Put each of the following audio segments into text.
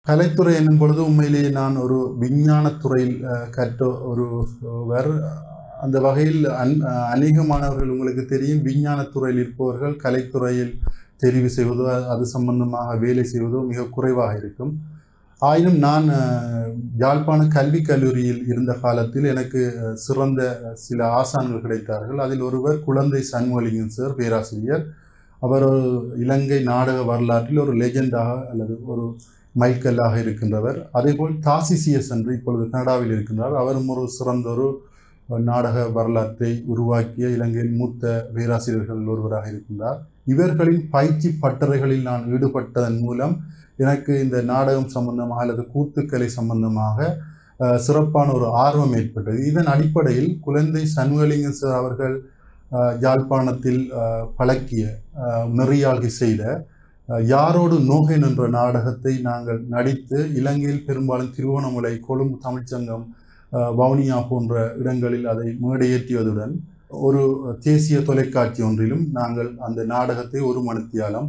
கலைத்துறை என்னும் பொழுது உண்மையிலேயே நான் ஒரு விஞ்ஞானத் துறையில் கற்ற ஒருவர். அந்த வகையில் அநேக மாணவர்கள் உங்களுக்கு தெரியும், விஞ்ஞானத் துறையில் இருப்பவர்கள் கலைத்துறையில் தெரிவு செய்வதோ அது சம்பந்தமாக வேலை செய்வதோ மிக குறைவாக இருக்கும். ஆயினும் நான் யாழ்ப்பாண கல்விக் கல்லூரியில் இருந்த காலத்தில் எனக்கு சிறந்த சில ஆசான்கள் கிடைத்தார்கள். அதில் ஒருவர் குழந்தை சண்முகலிங்கம் சார், பேராசிரியர். அவர் ஒரு இலங்கை நாடக வரலாற்றில் ஒரு லெஜெண்டாக அல்லது ஒரு மைல்கல்லாக இருக்கின்றவர். அதேபோல் தாசிசிஎஸ் என்று இப்பொழுது கனடாவில் இருக்கின்றார். அவரும் ஒரு சிறந்த ஒரு நாடக வரலாற்றை உருவாக்கிய இலங்கையின் மூத்த பேராசிரியர்கள் ஒருவராக இருக்கின்றார். இவர்களின் பயிற்சி பட்டறைகளில் நான் ஈடுபட்டதன் மூலம் எனக்கு இந்த நாடகம் சம்பந்தமாக அல்லது கூத்துக்கலை சம்பந்தமாக சிறப்பான ஒரு ஆர்வம் ஏற்பட்டது. இதன் அடிப்படையில் குழந்தை சண்முகலிங்கம் சார் அவர்கள் யாழ்ப்பாணத்தில் பழக்கிய நெறியாழ்கை செய்த யாரோடு நோகேன் என்ற நாடகத்தை நாங்கள் நடித்து இலங்கையில் பெரும்பாலும் திருவோணமலை, கொழும்பு தமிழ்ச்சங்கம், வவுனியா போன்ற இடங்களில் அதை மேடையேற்றியதுடன் ஒரு தேசிய தொலைக்காட்சி ஒன்றிலும் நாங்கள் அந்த நாடகத்தை ஒரு மணித்தியாலம்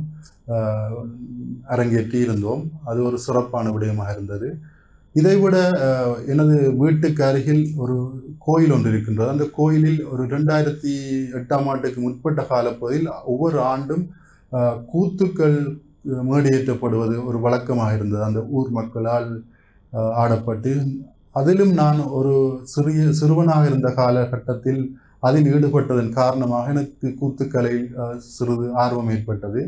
அரங்கேற்றி இருந்தோம். அது ஒரு சிறப்பான விடயமாக இருந்தது. இதைவிட எனது வீட்டுக்கு அருகில் ஒரு கோயில் ஒன்று இருக்கின்றது. அந்த கோயிலில் ஒரு 2008ஆம் ஆண்டுக்கு முற்பட்ட காலப்பகுதியில் ஒவ்வொரு ஆண்டும் கூத்துக்கள் மேடையேற்றப்படுவது ஒரு வழக்கமாக இருந்தது. அந்த ஊர் மக்களால் ஆடப்பட்டு, அதிலும் நான் ஒரு சிறுவனாக இருந்த காலகட்டத்தில் அதில் ஈடுபட்டதன் காரணமாக எனக்கு கூத்துக்கலையில் சிறிது ஆர்வம் ஏற்பட்டது.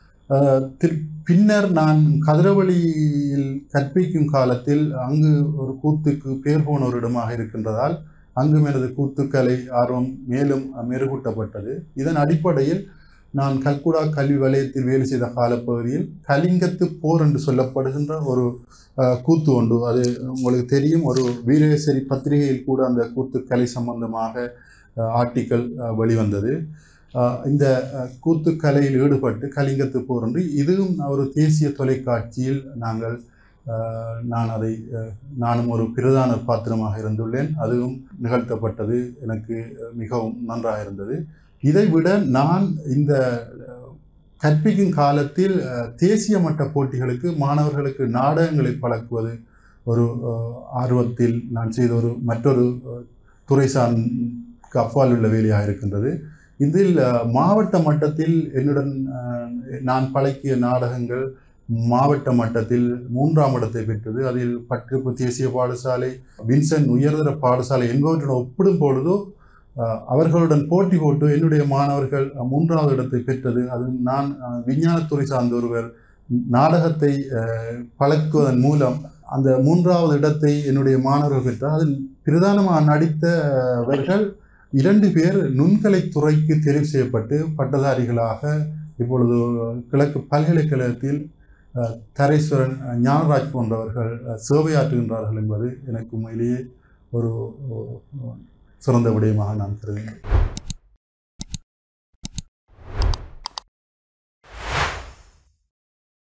பின்னர் நான் கதிரவழியில் கற்பிக்கும் காலத்தில் அங்கு ஒரு கூத்துக்கு பேர் போன ஒரு இடமாக இருக்கின்றதால் அங்கும் எனது கூத்துக்கலை ஆர்வம் மேலும் மெருகூட்டப்பட்டது. இதன் அடிப்படையில் நான் கல்குடா கல்வி வலயத்தில் வேலை செய்த காலப்பகுதியில் கலிங்கத்து போர் என்று சொல்லப்படுகின்ற ஒரு கூத்து உண்டு. அது உங்களுக்கு தெரியும். ஒரு வீரேசரி பத்திரிகையில் கூட அந்த கூத்துக்கலை சம்பந்தமாக ஆர்டிக்கல் வெளிவந்தது. இந்த கூத்துக்கலையில் ஈடுபட்டு கலிங்கத்து போர் என்று இதுவும் ஒரு தேசிய தொலைக்காட்சியில் நானும் ஒரு பிரதான பாத்திரமாக இருந்துள்ளேன். அதுவும் நிகழ்த்தப்பட்டது. எனக்கு மிகவும் நன்றாக இருந்தது. இதைவிட நான் இந்த கற்பிக்கும் காலத்தில் தேசிய மட்ட போட்டிகளுக்கு மாணவர்களுக்கு நாடகங்களை பழக்குவது ஒரு ஆர்வத்தில் நான் செய்த மற்றொரு துறை சார்ந்த அப்பால் உள்ள வேலையாக இருக்கின்றது. இதில் மாவட்ட மட்டத்தில் என்னுடன் நான் பழக்கிய நாடகங்கள் மாவட்ட மட்டத்தில் 3ஆம் இடத்தை பெற்றது. அதில் பட்டிருப்பு தேசிய பாடசாலை, வின்சென்ட் உயர்தர பாடசாலை என்பவற்றுடன் ஒப்பிடும் பொழுதோ அவர்களுடன் போட்டி போட்டு என்னுடைய மாணவர்கள் 3ஆவது இடத்தை பெற்றது. அது நான் விஞ்ஞானத்துறை சார்ந்த ஒருவர் நாடகத்தை பழக்குவதன் மூலம் அந்த 3ஆவது இடத்தை என்னுடைய மாணவர்கள் பெற்றார். அதில் பிரதானமாக நடித்தவர்கள் 2 பேர் நுண்கலைத்துறைக்கு தெரிவு செய்யப்பட்டு பட்டதாரிகளாக இப்பொழுது கிழக்கு பல்கலைக்கழகத்தில் தரேஸ்வரன், ஞானராஜ் போன்றவர்கள் சேவையாற்றுகின்றார்கள் என்பது எனக்கு உண்மையிலேயே ஒரு சிறந்த விடயமாக நான் கருதுகிறேன்.